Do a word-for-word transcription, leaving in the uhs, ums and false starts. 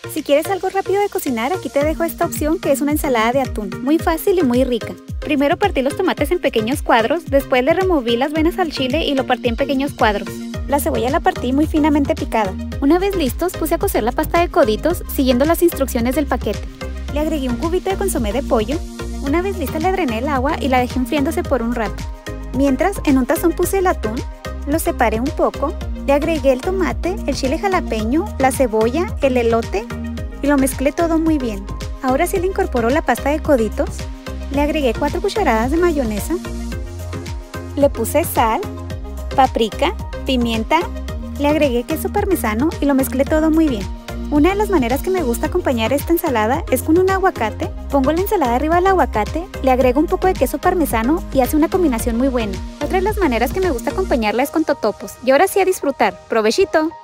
Si quieres algo rápido de cocinar, aquí te dejo esta opción que es una ensalada de atún, muy fácil y muy rica. Primero partí los tomates en pequeños cuadros, después le removí las venas al chile y lo partí en pequeños cuadros. La cebolla la partí muy finamente picada. Una vez listos, puse a cocer la pasta de coditos siguiendo las instrucciones del paquete. Le agregué un cubito de consomé de pollo. Una vez lista le drené el agua y la dejé enfriándose por un rato. Mientras, en un tazón puse el atún, lo separé un poco, le agregué el tomate, el chile jalapeño, la cebolla, el elote y lo mezclé todo muy bien. Ahora sí le incorporo la pasta de coditos, le agregué cuatro cucharadas de mayonesa, le puse sal, paprika, pimienta, le agregué queso parmesano y lo mezclé todo muy bien. Una de las maneras que me gusta acompañar esta ensalada es con un aguacate. Pongo la ensalada arriba del aguacate, le agrego un poco de queso parmesano y hace una combinación muy buena. Otra de las maneras que me gusta acompañarla es con totopos. Y ahora sí a disfrutar. ¡Provechito!